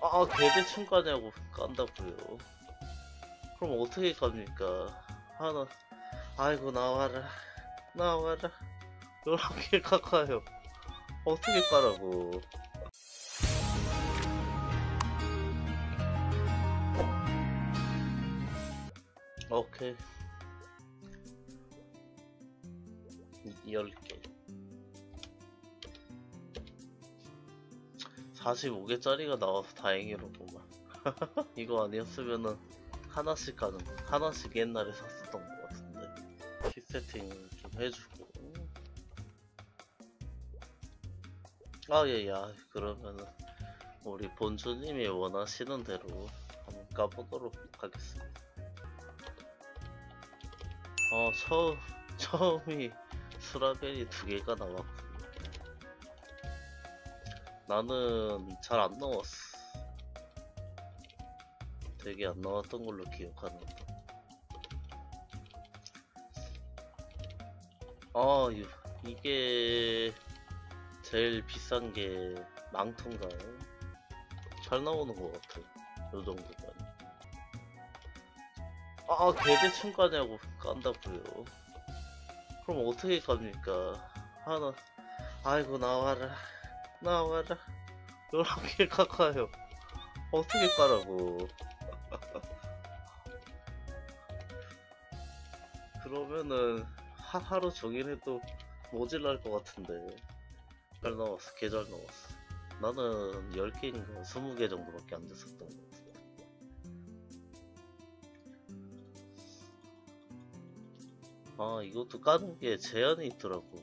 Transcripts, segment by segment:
개대충 까냐고 깐다고요. 그럼 어떻게 갑니까? 하나, 아이고 나와라 나와라. 11개 깎아요. 어떻게 까라고. 오케이. 10개. 45개짜리가 나와서 다행이로구만. 이거 아니었으면은 하나씩 가는 거. 하나씩 옛날에 샀었던 것 같은데. 키 세팅 좀 해주고. 예. 그러면은 우리 본주님이 원하시는 대로 한번 까보도록 하겠습니다. 처음이 스라벨이 2개가 나왔고. 나는 잘 안 나왔어. 되게 안 나왔던 걸로 기억하는데. 이게 제일 비싼 게 망토인가요? 잘 나오는 것 같아. 요 정도면. 개대충 까냐고 깐다고요. 그럼 어떻게 갑니까? 하나, 아이고 나와라 나와라. 11개 깎아요. 어떻게 까라고. 그러면은 하루 종일 해도 모질랄 것 같은데. 잘 나왔어. 개 잘 나왔어. 나는 10개인가 20개 정도밖에 안 됐었던 것 같은데. 이것도 까는 게 제한이 있더라고.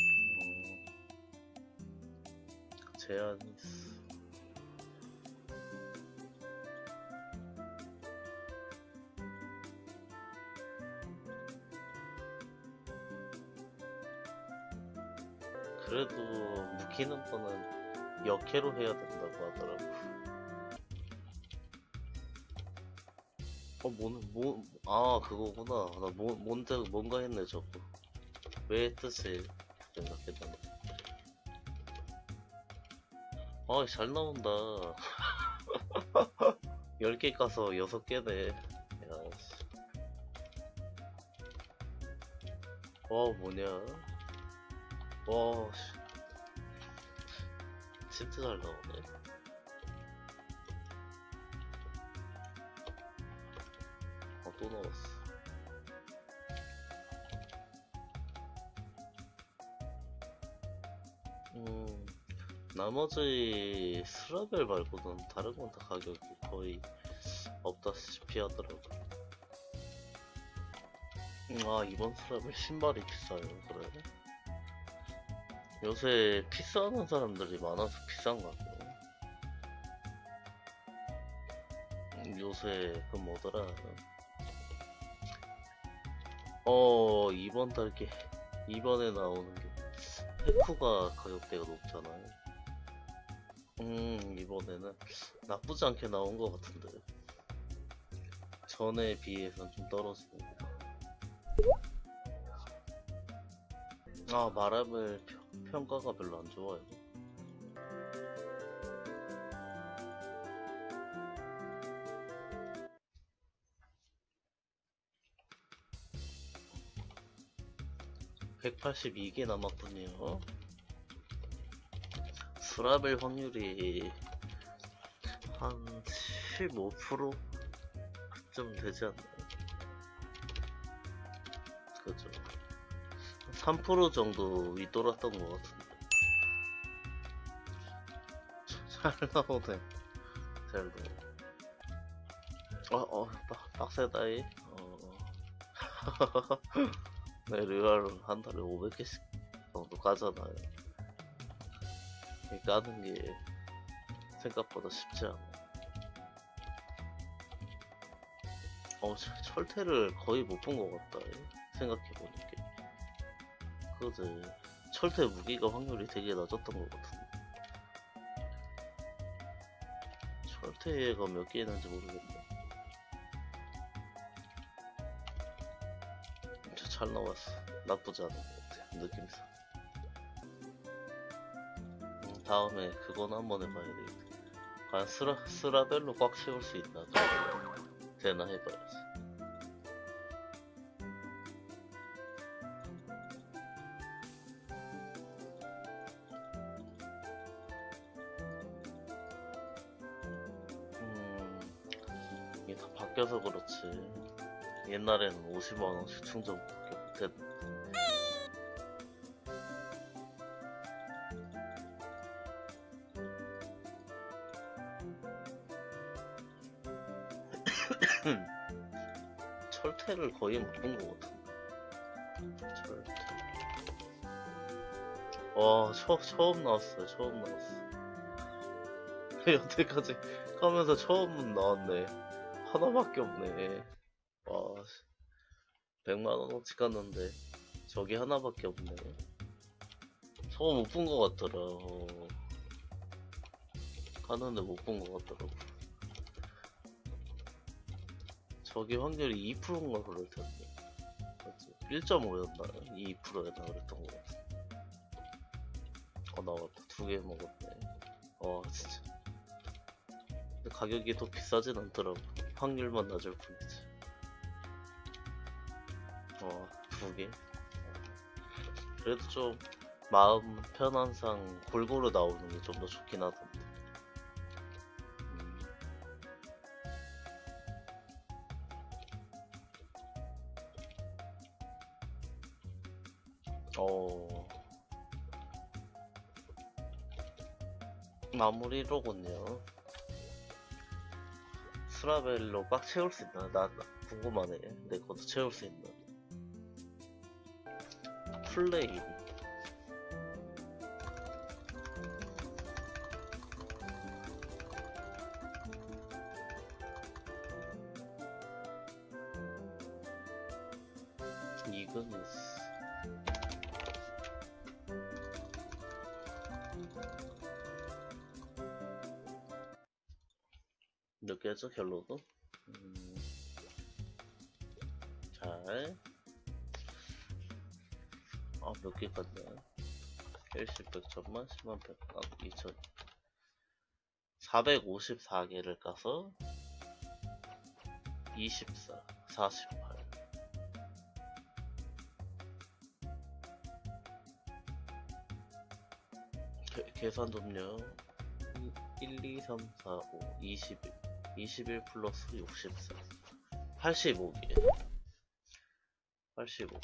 제한이 있어. 그래도 묵히는 거는 역회로 해야 된다고 하더라고. 그거구나. 나 뭔가 했네, 저거. 왜 뜻을 생각했는데. 잘 나온다. 10개 까서 6개네. 야씨. 뭐냐. 진짜 잘 나오네. 또 나왔어. 나머지 스라벨 말고는 다른 건 다 가격이 거의 없다시피 하더라고. 이번 스라벨 신발이 비싸요. 그래? 요새 피스하는 사람들이 많아서 비싼 것 같고. 요새 그 뭐더라. 이번에 나오는 게 페쿠가 가격대가 높잖아요. 이번에는 나쁘지 않게 나온 것 같은데. 전에 비해서는 좀 떨어지고. 마라벨 평가가 별로 안 좋아요. (182개) 남았군요. 스라벨 확률이 한 15%쯤 되지 않나요? 그죠. 3% 정도 윗돌았던 것 같은데. 잘 나오네. 잘 나오네. 빡세다이. 네, 리얼 한 달에 500개씩 정도 까잖아요. 이 까는 게 생각보다 쉽지 않아. 철퇴를 거의 못 본 것 같다. 생각해보니까. 그지. 철퇴 무기가 확률이 되게 낮았던 것 같은데. 철퇴가 몇 개 있는지 모르겠네. 잘 나왔어. 나쁘지 않은 것 같아. 느낌상. 다음에 그건 한번 해봐야 되겠다. 과연 스라벨로 꽉 채울 수 있나? 되나 해봐야지. 이게 다 바뀌어서 그렇지. 옛날에는 50만원씩 충전밖에 못했는데. 철퇴를 거의 못 본 것 같은데. 철퇴. 와, 처음 나왔어요. 처음 나왔어. 여태까지 가면서 처음 나왔네. 하나밖에 없네. 와, 100만원어치 갔는데 저기 하나밖에 없네. 저거 못 본 것 같더라. 가는데 못 본 것 같더라고. 저기 확률이 2%인가 그럴 텐데. 1.5였나? 2%였나 그랬던 것 같아. 나왔다. 2개 먹었네. 진짜. 근데 가격이 더 비싸진 않더라고. 확률만 낮을 뿐이지. 2개. 그래도 좀 마음 편한상 골고루 나오는 게 좀 더 좋긴 하던데. 마무리로군요. 스라벨로 꽉 채울 수 있나? 나 궁금하네. 내 것도 채울 수 있나? 플레이. 이그니스. 몇 개죠, 결론은? 잘. 몇 개 갔냐? 1십 100천만, 10만 100만, 2천. 454개를 까서 24, 48. 계산 좀요. 1, 2, 3, 4, 5, 21. 21 플러스 64. 85개. 85.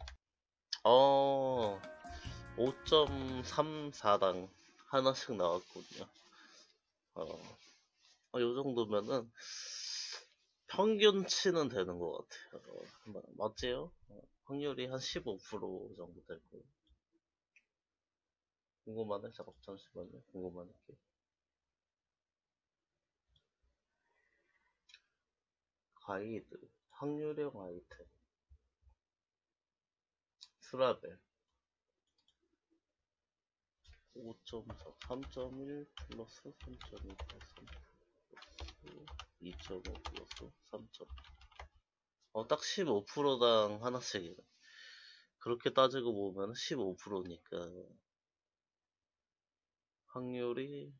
5.34당 하나씩 나왔거든요. 요 정도면은 평균치는 되는 것 같아요. 맞지요? 확률이 한 15% 정도 될 거예요. 궁금하네? 잠시만요. 궁금하네. 가이드, 확률형 아이템, 스라벨, 5.4, 3.1 플러스 3.2 플러스 2.5 플러스 3.5. 딱 15%당 하나씩이네. 그렇게 따지고 보면 15%니까 확률이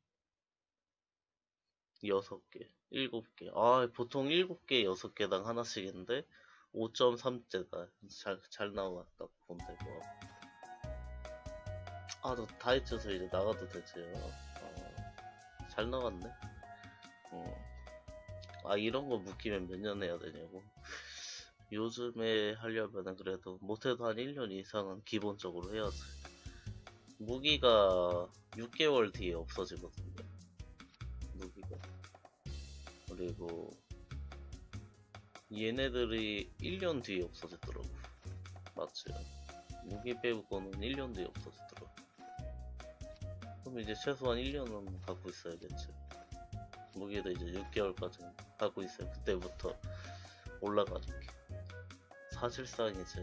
6개, 7개. 보통 7개, 6개당 하나씩인데 5.3째다. 잘 나왔다. 보면 될 것 같고. 너 다 했져서 이제 나가도 되지. 잘 나갔네. 이런 거 묶이면 몇 년 해야 되냐고. 요즘에 하려면은 그래도 못해도 한 1년 이상은 기본적으로 해야지. 무기가 6개월 뒤에 없어지거든요. 무기가. 그리고 얘네들이 1년 뒤에 없어지더라고. 맞지? 무기 빼고는 1년 뒤에 없어지더라고. 그럼 이제 최소한 1년은 갖고 있어야겠지. 무기도 이제 6개월까지 갖고 있어요. 그때부터 올라가는 게. 사실상 이제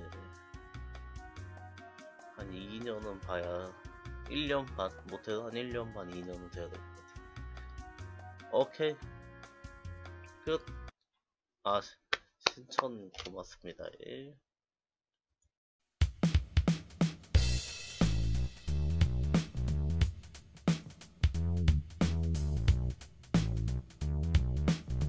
한 2년은 봐야 1년 반, 못해도 한 1년 반, 2년은 돼야 될 것 같아. 오케이. 끝. 신청 고맙습니다.